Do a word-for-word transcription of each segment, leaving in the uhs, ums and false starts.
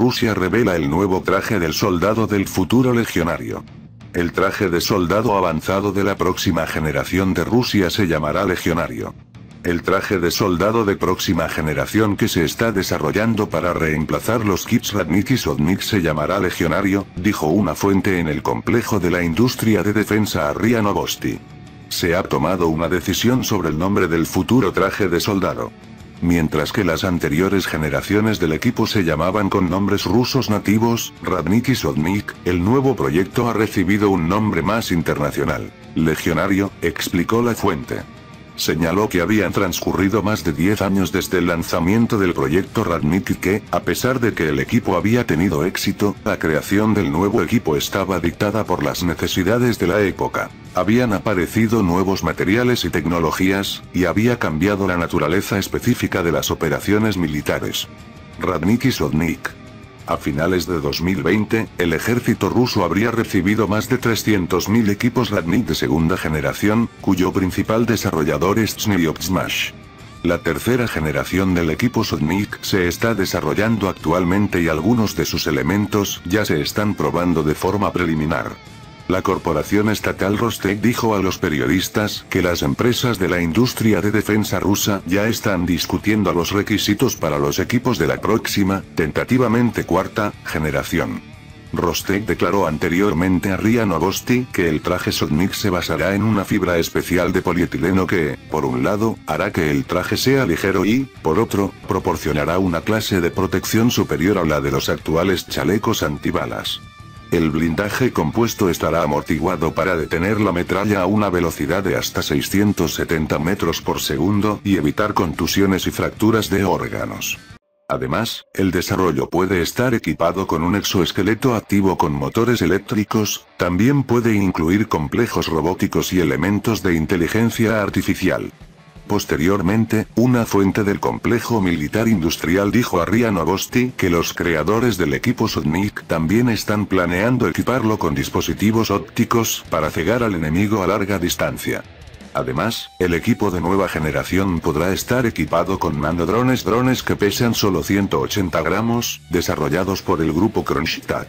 Rusia revela el nuevo traje del soldado del futuro legionario. El traje de soldado avanzado de la próxima generación de Rusia se llamará Legionario. El traje de soldado de próxima generación que se está desarrollando para reemplazar los kits Radnik y Sotnik se llamará Legionario, dijo una fuente en el complejo de la industria de defensa a R I A Novosti. Se ha tomado una decisión sobre el nombre del futuro traje de soldado. Mientras que las anteriores generaciones del equipo se llamaban con nombres rusos nativos, Radnik y Sotnik, el nuevo proyecto ha recibido un nombre más internacional, Legionario, explicó la fuente. Señaló que habían transcurrido más de diez años desde el lanzamiento del proyecto Radnik y que, a pesar de que el equipo había tenido éxito, la creación del nuevo equipo estaba dictada por las necesidades de la época. Habían aparecido nuevos materiales y tecnologías, y había cambiado la naturaleza específica de las operaciones militares. Radnik y Sotnik. A finales de dos mil veinte, el ejército ruso habría recibido más de trescientos mil equipos Radnik de segunda generación, cuyo principal desarrollador es Sniopsmash. La tercera generación del equipo Sotnik se está desarrollando actualmente y algunos de sus elementos ya se están probando de forma preliminar. La corporación estatal Rostec dijo a los periodistas que las empresas de la industria de defensa rusa ya están discutiendo los requisitos para los equipos de la próxima, tentativamente cuarta, generación. Rostec declaró anteriormente a R I A Novosti que el traje Sotnik se basará en una fibra especial de polietileno que, por un lado, hará que el traje sea ligero y, por otro, proporcionará una clase de protección superior a la de los actuales chalecos antibalas. El blindaje compuesto estará amortiguado para detener la metralla a una velocidad de hasta seiscientos setenta metros por segundo y evitar contusiones y fracturas de órganos. Además, el desarrollo puede estar equipado con un exoesqueleto activo con motores eléctricos, también puede incluir complejos robóticos y elementos de inteligencia artificial. Posteriormente, una fuente del complejo militar industrial dijo a R I A Novosti que los creadores del equipo Sotnik también están planeando equiparlo con dispositivos ópticos para cegar al enemigo a larga distancia. Además, el equipo de nueva generación podrá estar equipado con nanodrones drones que pesan solo ciento ochenta gramos, desarrollados por el grupo Kronstadt.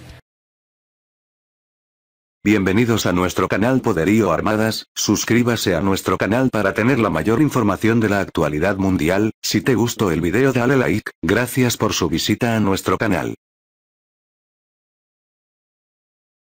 Bienvenidos a nuestro canal Poderío Armadas, suscríbase a nuestro canal para tener la mayor información de la actualidad mundial. Si te gustó el video dale like, gracias por su visita a nuestro canal.